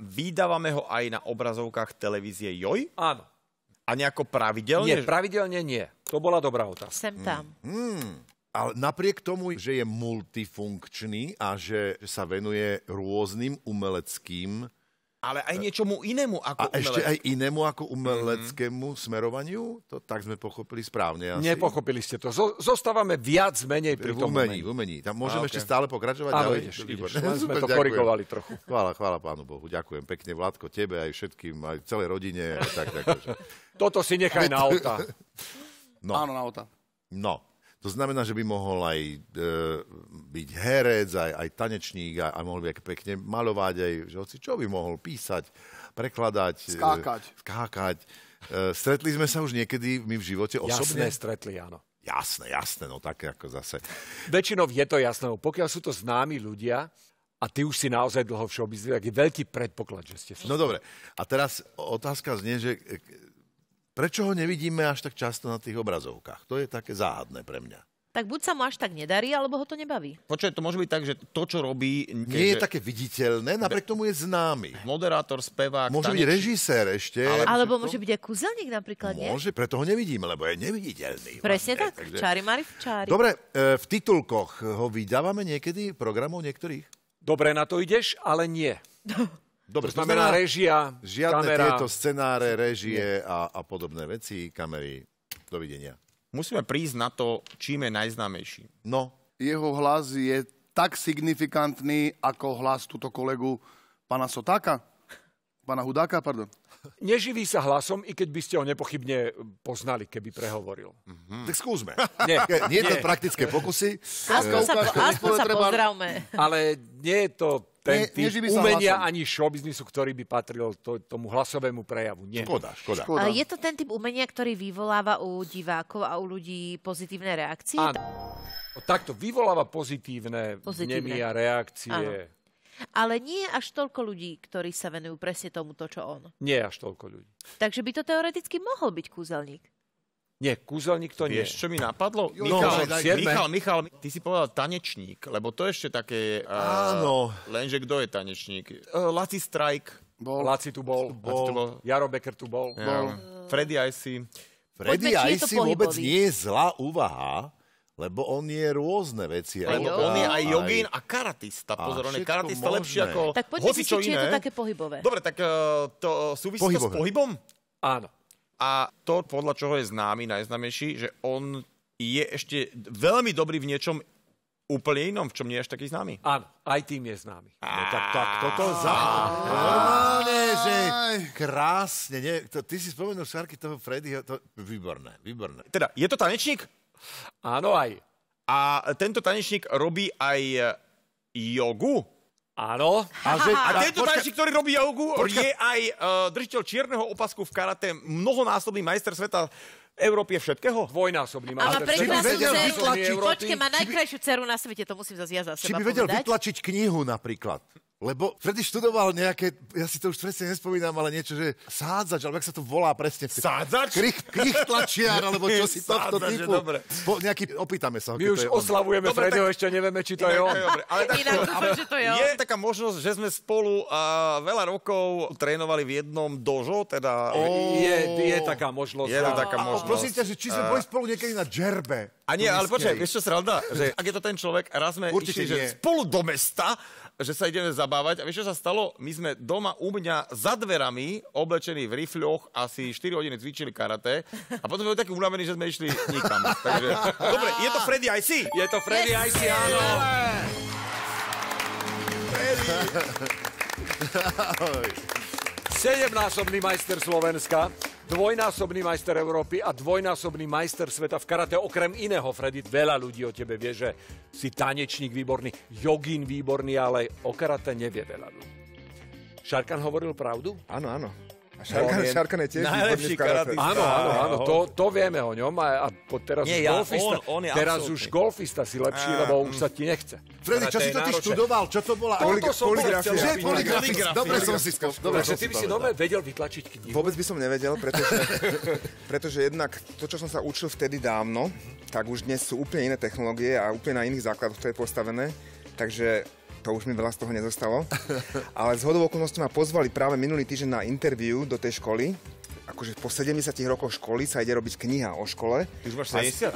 vydávame ho aj na obrazovkách televízie Joj? Áno. A nejako pravidelne? Nie, pravidelne nie. To bola dobrá otázka. Sem tam. Ale napriek tomu, že je multifunkčný a že sa venuje rôznym umeleckým... Ale aj niečomu inému ako A ešte aj inému ako umeleckému smerovaniu? To tak sme pochopili správne asi. Nepochopili ste to. Zostávame viac menej pri tom umení. Tam môžeme ešte stále pokračovať áno, ďalej? ideš. Len sme to korigovali trochu. Chvála Pánu Bohu. Ďakujem pekne, Vládko, tebe aj všetkým, aj celej rodine. Tak. Toto si nechaj na auta. No. Áno, na auta. No. To znamená, že by mohol aj byť herec, aj tanečník, a mohol by pekne maľovať, aj že hoci čo by mohol písať, prekladať, skákať. Stretli sme sa už niekedy my v živote osobne? Jasné, stretli, áno. Jasné, no tak ako zase. Väčšinou je to jasné, pokiaľ sú to známi ľudia a ty už si naozaj dlho v showbiznisu, tak je veľký predpoklad, že ste sa... No dobre, a teraz otázka znie, že... Prečo ho nevidíme až tak často na tých obrazovkách? To je také záhadné pre mňa. Tak buď sa mu až tak nedarí, alebo ho to nebaví. Počkaj, to môže byť tak, že to, čo robí... Nie je také viditeľné, napriek tomu je známy. Moderátor, spevák, môže byť režisér ešte. Alebo môže byť aj kúzelník napríklad, nie? Môže, preto ho nevidíme, lebo je neviditeľný. Presne tak, čári-mári v čári. Dobre, v titulkoch ho vydávame niekedy, programov niektorých? Dobre, na to ideš, ale nie. Dobre, to znamená režia, žiadne kamera. tieto scenáre, režie a podobné veci, kamery. Dovidenia. Musíme prísť na to, čím je najznámejší. No. Jeho hlas je tak signifikantný, ako hlas túto kolegu pána Sotáka. Pána Hudáka, pardon. Neživí sa hlasom, i keď by ste ho nepochybne poznali, keby prehovoril. Tak skúsme. Nie je to praktické pokusy. Aspoň sa pozdravme. Ale nie je to ten typ umenia hlasom. ani showbiznisu, ktorý by patril tomu hlasovému prejavu. Nie. Škoda. Je to ten typ umenia, ktorý vyvoláva u divákov a u ľudí pozitívne reakcie? Áno. Takto vyvoláva pozitívne vnemy a reakcie. Áno. Ale nie až toľko ľudí, ktorí sa venujú presne tomuto, čo on. Nie až toľko ľudí. Takže by to teoreticky mohol byť kúzelník. Nie, kúzelník to nie. Vieš, čo mi napadlo? Michal, ty si povedal tanečník, lebo to ešte také... Áno. Lenže kto je tanečník? Laci Strike. Laci tu bol. Jaro Becker tu bol. Freddy Icy. Freddy Icy vôbec nie je zlá úvaha, lebo on je rôzne veci. Lebo on je aj jogín a karatista. Pozor, on je karatista lepšie ako tak poďme si, či je to také pohybové. Dobre, tak to súvisí to s pohybom? Áno. A to, podľa čoho je známy, najznámejší, že on je ešte veľmi dobrý v niečom úplne inom, v čom nie je až taký známy. Áno, aj tým je známy. No tak toto normálne, že krásne. Ty si spomenul šárky toho Freddyho, to výborné. Teda, je to tanečník? Áno, aj. A tento tanečník robí aj jogu? Áno. A tento tanečník, ktorý robí jogu, je aj držiteľ čierneho opasku v karate, mnohonásobný majster sveta Európy všetkého? Dvojnásobný majster sveta. Počkej, má najkrajšiu dceru na svete, to musím zase ja za seba povedať. Či by vedel vytlačiť knihu napríklad. Lebo Freddy študoval nejaké, ja si to už presne nespomínam, ale niečo, že sádzač, alebo jak sa to volá presne. Sádzač? Krichtlačiar, alebo čo si tohto typu. Opýtame sa. My už oslavujeme Freddyho, ešte nevieme, či to je on. Inak dúfam, že to je on. Je taká možnosť, že sme spolu veľa rokov trénovali v jednom dojo, teda... Je taká možnosť. Je to taká možnosť. Prosím ťa, že či sme boli spolu niekedy na džerbe. A nie, ale počkaj, vieš čo sranda? Že ak je to ten človek, raz sme išli spolu do mesta, že sa ideme zabávať. A vieš, čo sa stalo? My sme doma u mňa za dverami, oblečení v rifľoch, asi 4 hodiny cvičili karate. A potom sme boli takí unavení, že sme išli nikam. Takže, dobre, je to Freddy Icy? Je to Freddy Icy, áno. Sedemnásobný majster Slovenska, dvojnásobný majster Európy a dvojnásobný majster sveta v karate. Okrem iného, Freddy, veľa ľudí o tebe vie, že si tanečník výborný, jogín výborný, ale o karate nevie veľa ľudí. Šarkan hovoril pravdu? Áno. A Šarkan je tiež najlepší karatista. Áno, to vieme o ňom. A teraz nie, teraz už golfista si lepší, lebo už sa ti nechce. Freddy, čo si to ty študoval? Čo to bola? Poligrafia. Dobre som si Takže ty by si doma vedel vytlačiť knihu? Vôbec by som nevedel, pretože jednak to, čo som sa učil vtedy dávno, tak už dnes sú úplne iné technológie a úplne na iných základoch to je postavené. Takže to už mi veľa z toho nezostalo. Ale z hodou okolností ma pozvali práve minulý týždeň na interview do tej školy. Akože po 70 rokoch školy sa ide robiť kniha o škole. Ty už máš 70?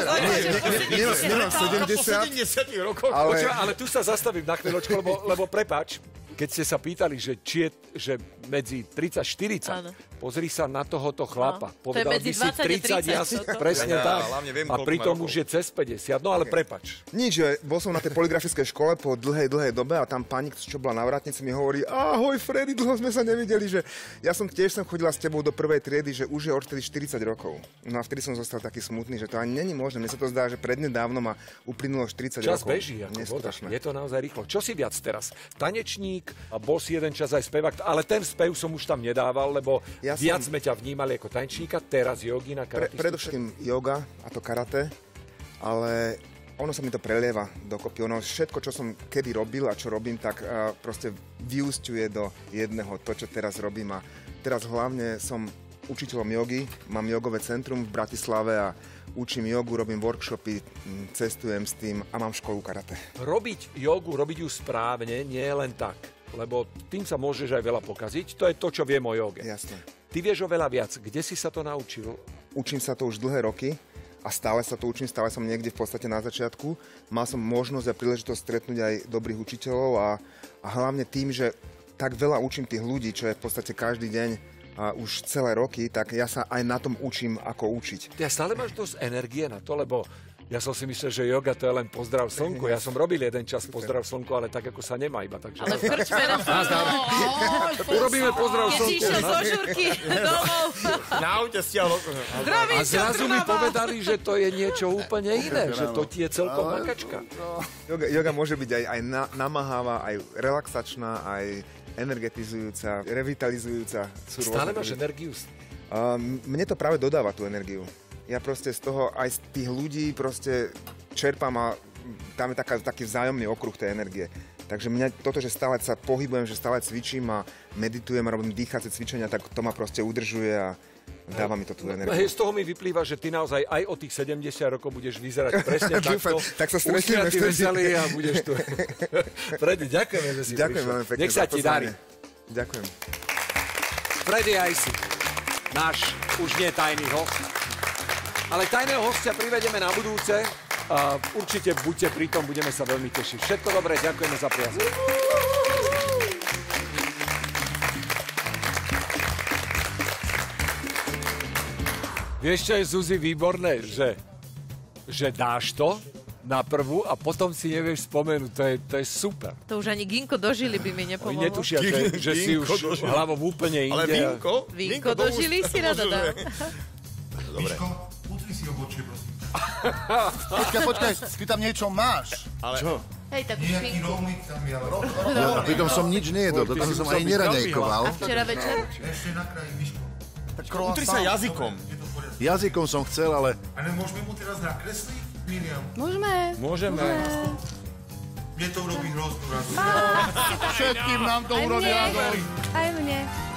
Nemám 70 rokov. Ale tu sa zastavím na chvíľočku, lebo prepáč, keď ste sa pýtali, že medzi 30-40, pozri sa na tohoto chlapa. Povedal by si 30, presne tak. A pritom už je cez 50, no ale prepač. Nič, bol som na tej poligrafickej škole po dlhej dobe a tam pani, čo bola na vrátnici, mi hovorí: ahoj Freddy, dlho sme sa nevideli, že ja som tiež chodila s tebou do prvej triedy, že už je odtedy 40 rokov. No a vtedy som zostal taký smutný, že to ani není možné. Mne sa to zdá, že prednedávno ma uplynulo 40 Čas rokov. Čas beží, ako voda. Je to naozaj rýchlo. Čo si viac teraz? Tanečník, a bol si jeden čas aj spevák, ale ten spev som už tam nedával, lebo viac sme ťa vnímali ako tanečníka, teraz jogina, karatistu. Predovšetkým joga a to karate, ale ono sa mi to prelieva dokopy. Ono všetko, čo som kedy robil a čo robím, tak proste vyúsťuje do jedného to, čo teraz robím. A teraz hlavne som učiteľom jogy, mám jogové centrum v Bratislave a učím jogu, robím workshopy, cestujem s tým a mám školu karate. Robiť jogu, robiť ju správne, nie je len tak, lebo tým sa môžeš aj veľa pokaziť. To je to, čo viem o joge. Jasne. Ty vieš oveľa viac. Kde si sa to naučil? Učím sa to už dlhé roky a stále sa to učím, stále som niekde v podstate na začiatku. Mal som možnosť a príležitosť stretnúť aj dobrých učiteľov a hlavne tým, že tak veľa učím tých ľudí, čo je v podstate každý deň a už celé roky, tak ja sa aj na tom učím, ako učiť. Ja stále máš dosť energie na to, lebo ja som si myslel, že joga to je len pozdrav slnku. Ja som robil jeden čas pozdrav slnku, ale tak, ako sa nemá iba. Takže... Ale v krčme urobíme pozdrav slnku. Keď si išiel zo žurky domov. Na aute stiahol. A zrazu mi povedali, že to je niečo úplne iné, že to ti je celkom makačka. Joga môže byť aj namáhavá, aj relaxačná, aj energetizujúca, revitalizujúca. Stále máš energiu? Mne to práve dodáva tú energiu. Ja proste z toho, aj z tých ľudí proste čerpám a tam je taký vzájomný okruh tej energie. Takže mňa toto, že stále sa pohybujem, že stále cvičím a meditujem a robím dýchacie cvičenia, tak to ma proste udržuje a dáva mi to tú energiu. Z toho mi vyplýva, že ty naozaj aj o tých 70 rokov budeš vyzerať presne takto. Tak sa stretneme veselý a budeš tu. Freddy, ďakujeme, že si Ďakujem veľmi pekne. Nech sa ti darí. Ďakujem. Freddy Ajsi, náš už nie tajný host. Ale tajného hostia privedieme na budúce. Určite buďte pri tom, budeme sa veľmi tešiť. Všetko dobré, ďakujeme za priazeň. Vieš, čo je, Zuzi, výborné? Že dáš to na prvú a potom si nevieš spomenúť. To je super. To už ani Ginko dožili by mi nepomohlo. Oni netušia, že si už hlavou úplne inde. Ale Vinko dožili si rada dá. Dobre. Utri si obočie, prosím. Počkaj, ty tam niečo máš. Ale... Čo? Hej, takú šminku. rolník tam je, ale Ja, pritom som nič nejedol, dokonca som aj neraňajkoval. A včera večer? ešte na kraji, Miško. Utri sa jazykom. Jazykom som chcel, ale... A nemôžeme mu teraz nakresliť, Miriam? Môžeme. Mne to urobí hroznú radosť. Všetkým nám to urobí radosť. Aj mne.